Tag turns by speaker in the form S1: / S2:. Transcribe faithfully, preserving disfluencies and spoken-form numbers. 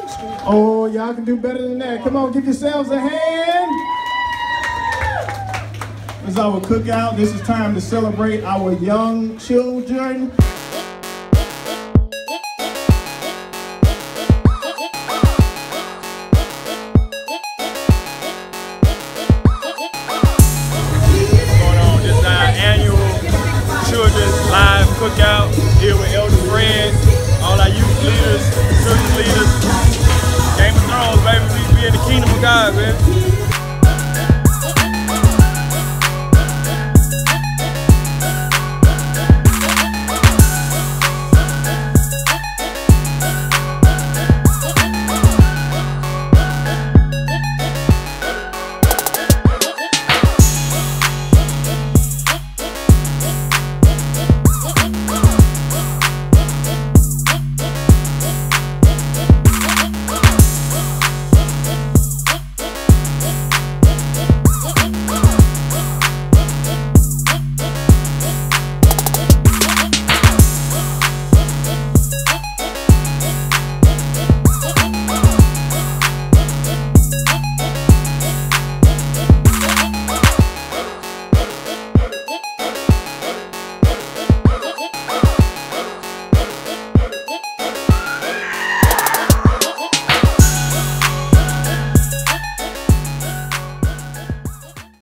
S1: Oh, y'all can do better than that. Come on, give yourselves a hand. This is our cookout. This is time to celebrate our young children.
S2: Live cookout here with Elder Fred, all our youth leaders, church leaders. Game of Thrones, baby, we be in the kingdom of God, man.